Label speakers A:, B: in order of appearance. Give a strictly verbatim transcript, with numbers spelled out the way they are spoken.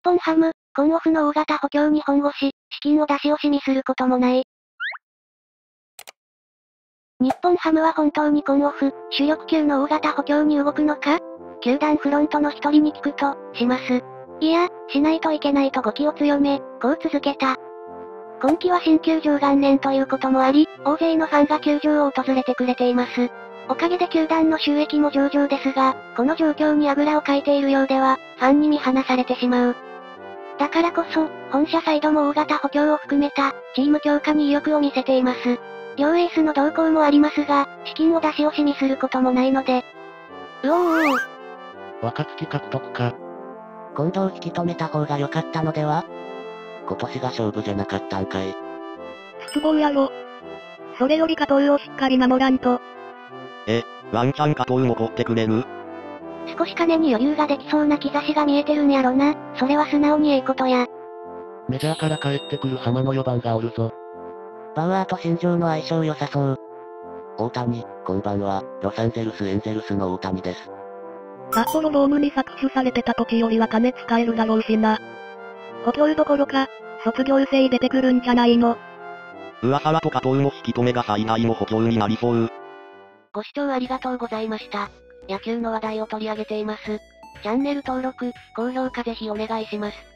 A: 本ハム、コンオフの大型補強に本腰、資金を出し惜しみすることもない。日本ハムは本当にコンオフ、主力級の大型補強に動くのか？球団フロントの一人に聞くと、します。いや、しないといけないと語気を強め、こう続けた。今季は新球場元年ということもあり、大勢のファンが球場を訪れてくれています。おかげで球団の収益も上々ですが、この状況にあぐらをかいているようでは、ファンに見放されてしまう。だからこそ、本社サイドも大型補強を含めた、チーム強化に意欲を見せています。両エースの動向もありますが、資金を出し惜しみすることもないので。うおーおー。
B: 若月獲得か。
C: 近藤を引き止めた方が良かったのでは？
B: 今年が勝負じゃなかったんかい。
D: 不都合やろ。それより加藤をしっかり守らんと。
E: え、ワンチャン加藤残ってくれる？
A: 少し金に余裕ができそうな兆しが見えてるんやろな。それは素直にええことや。
B: メジャーから帰ってくる浜のよばんがおるぞ。
C: バウアーと新庄の相性良さそう。
B: 大谷、こんばんは、ロサンゼルスエンゼルスの大谷です。
D: 札幌ドームに搾取されてた時よりは金使えるだろうしな。補強どころか、卒業生出てくるんじゃないの。
E: 上原と加藤の引き止めが最大の補強になりそう。
A: ご視聴ありがとうございました。野球の話題を取り上げています。チャンネル登録、高評価ぜひお願いします。